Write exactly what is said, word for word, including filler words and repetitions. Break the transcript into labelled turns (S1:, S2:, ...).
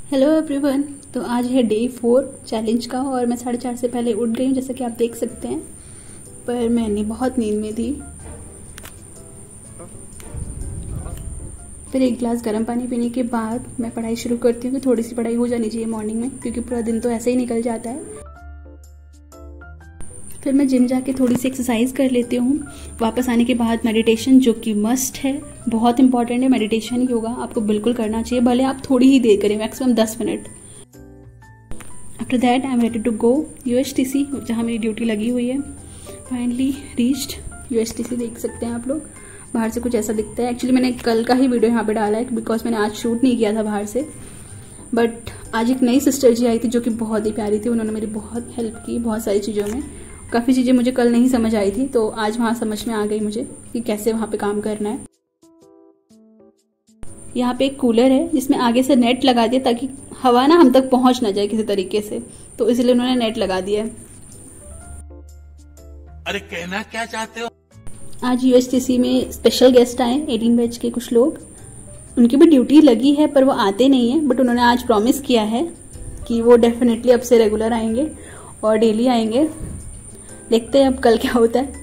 S1: Hello everyone. तो आज है डे फोर चैलेंज का और मैं साढ़े चार से पहले उठ गई हूँ, जैसा कि आप देख सकते हैं। पर मैंने बहुत नींद में थी। फिर एक गिलास गर्म पानी पीने के बाद मैं पढ़ाई शुरू करती हूँ कि थोड़ी सी पढ़ाई हो जानी चाहिए मॉर्निंग में, क्योंकि पूरा दिन तो ऐसे ही निकल जाता है। फिर मैं जिम जाके थोड़ी सी एक्सरसाइज कर लेती हूँ। वापस आने के बाद मेडिटेशन, जो कि मस्ट है, बहुत इंपॉर्टेंट है। मेडिटेशन योगा आपको बिल्कुल करना चाहिए, भले आप थोड़ी ही देर करें, मैक्सिमम दस मिनट। After that I am ready to go USTC, जहाँ मेरी ड्यूटी लगी हुई है। Finally reached USTC. देख सकते हैं आप लोग, बाहर से कुछ ऐसा दिखता है। एक्चुअली मैंने कल का ही वीडियो यहाँ पे डाला है, बिकॉज मैंने आज शूट नहीं किया था बाहर से। बट आज एक नई सिस्टर जी आई थी जो कि बहुत ही प्यारी थी। उन्होंने मेरी बहुत हेल्प की बहुत सारी चीज़ों में। काफ़ी चीज़ें मुझे कल नहीं समझ आई थी, तो आज वहाँ समझ में आ गई मुझे कि कैसे वहाँ पे काम करना है। यहाँ पे एक कूलर है जिसमें आगे से नेट लगा दिया ताकि हवा ना हम तक पहुँच ना जाए किसी तरीके से, तो इसलिए उन्होंने नेट लगा दिया है।
S2: अरे कहना क्या चाहते हो?
S1: आज यूएसटीसी में स्पेशल गेस्ट आए, एटीन बैच के कुछ लोग। उनकी भी ड्यूटी लगी है पर वो आते नहीं है, बट उन्होंने आज प्रॉमिस किया है कि वो डेफिनेटली अब से रेगुलर आएंगे और डेली आएंगे। देखते हैं अब कल क्या होता है।